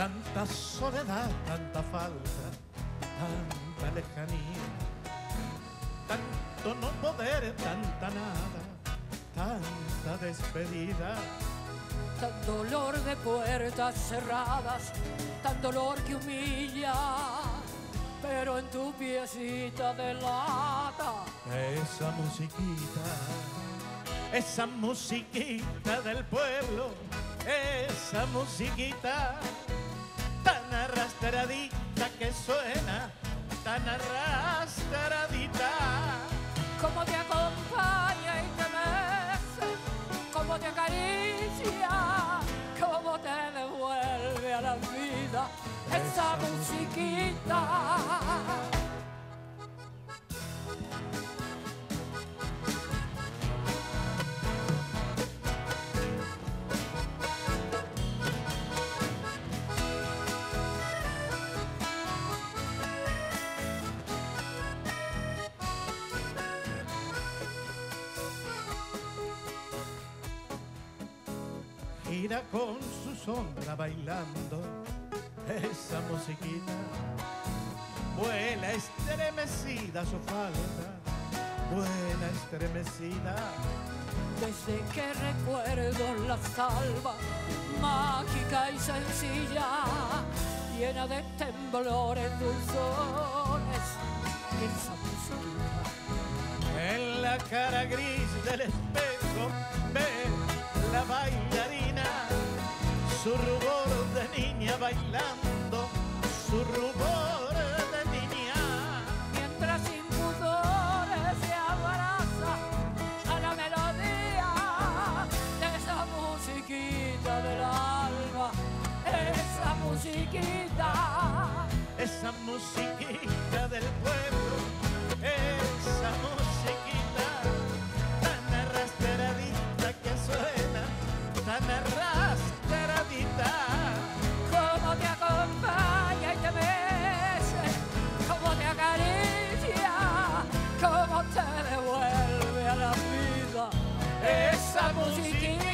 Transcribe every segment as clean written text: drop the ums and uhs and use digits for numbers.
tanta soledad, tanta falta, tanta lejanía, tanto no poder, tanta nada, tanta despedida. Tan dolor de puertas cerradas, tan dolor que humilla, pero en tu piecita de lata. Esa musiquita del pueblo, esa musiquita tan arrastradita que suena, tan arrastradita. Como te acompaña y te mece, como te acaricia, como te devuelve a la vida esa musiquita. Gira con su sombra bailando esa musiquita, vuela estremecida su falda, vuela estremecida. Desde que recuerdo la salva, mágica y sencilla, llena de temblores, dulzones, esa musiquita. En la cara gris del espejo ve la bailarina, su rubor de niña bailando, su rubor de niña. Mientras sin pudores se abraza a la melodía de esa musiquita del alma, esa musiquita. Esa musiquita del pueblo, esa musiquita tan arrastradita que suena, tan arrastradita. Como te acompaña y te mece, como te acaricia, como te devuelve a la vida esa musiquita.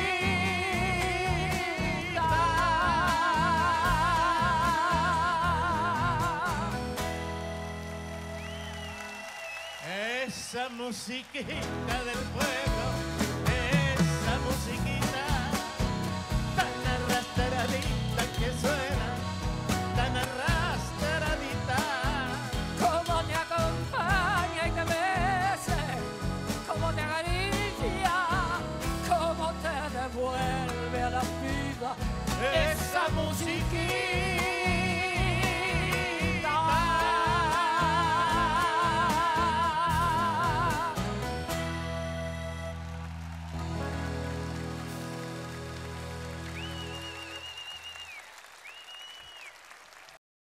Esa musiquita del pueblo, esa musiquita tan arrastradita que suena, tan arrastradita. Como te acompaña y te mece, como te acaricia, como te devuelve a la vida esa musiquita.